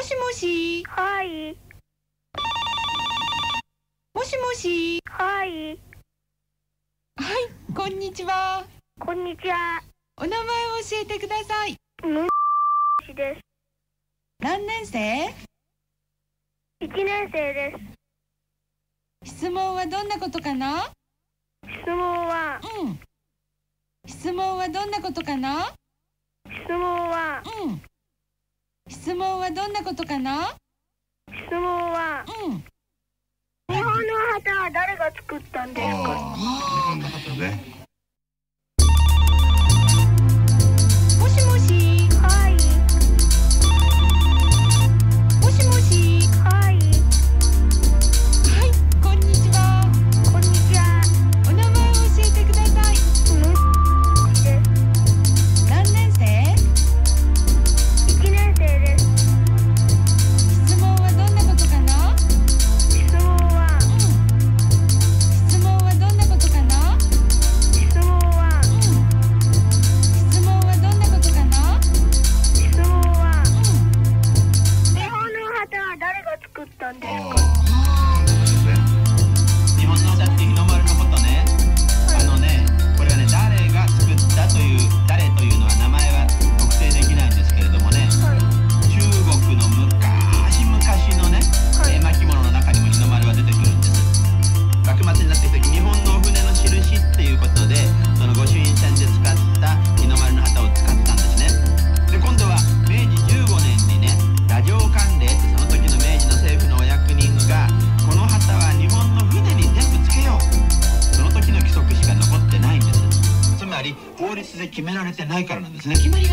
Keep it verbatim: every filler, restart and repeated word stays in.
しもし。 はい。 もしもし。 はい。 はい、こんにちは。 こんにちは。 お名前を教えてください。 むです。 何年生？ いちねん生です。 質問はどんなことかな？ 質問は、 うん。質問はどんなことかな？ 質問は、 うん。質問はどんなことかな？ 質問は、 うん。 日本の旗は誰が作ったんですか？ 日本の旗ね。 もしもし。 はい。 もしもし。 はい。 はい、こんにちは。 こんにちは。 お名前を教えてください。 むです。 何年生？ いちねん生です。 質問はどんなことかな？ 質問は、 うん。質問はどんなことかな？ 質問は、 うん。質問はどんなことかな？ 質問は、 うん。 日本の旗は誰が作ったんですか？ 日本の旗って日の丸のことね。あのね、これはね、誰が作ったという、誰というのは名前は特定できないんですけれどもね、 はい。 中国の昔々のね、 はいえー巻物の中にも日の丸は出てくるんです。幕末になってきた時、日本のお船の印っていうことで、その御朱印船で使った日の丸の旗を使ったんですね。で、今度はめいじじゅうごねんにね、太政官令ってその時の明治の政府のお役人が、この旗は日本の船に全部つけよう。その時の規則しか残ってないんです。つまり法律で決められてないからなんですね。決まり